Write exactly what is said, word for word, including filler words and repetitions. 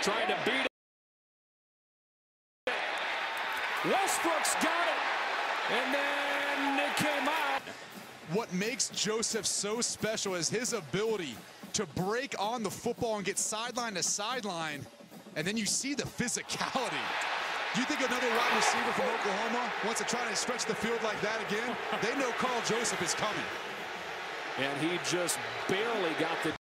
trying to beat it. Westbrook's got it. And then it came out. What makes Joseph so special is his ability to break on the football and get sideline to sideline. And then you see the physicality. Do you think another wide receiver from Oklahoma wants to try to stretch the field like that again? They know Karl Joseph is coming. And he just barely got the